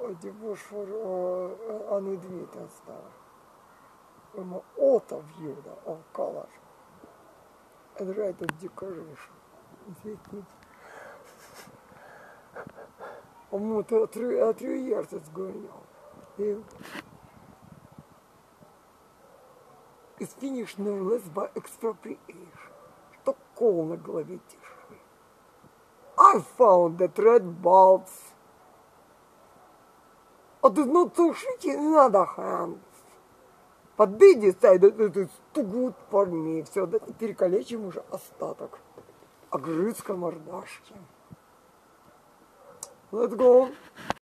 die was voor aan het weten staan. Maar auto view of color. And right of decoration. Weet niet. Om 3 years it's going on. Yeah. It's finished no less by expropriation. Что кол на голове тиши. I found that red bulbs. It is not so shitty in other hands. But they decided that it's too good for me. Все, перекалечим уже остаток. Огрызка мордашки. Let's go.